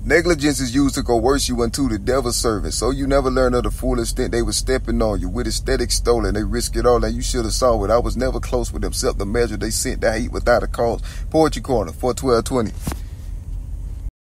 Negligence is used to coerce you into the devil's service, so you never learn of the full extent they were stepping on you. With aesthetic stolen, they risk it all, and you should have saw it. I was never close with them, except the measure they sent that heat without a cause. Poetry Corner, 41220.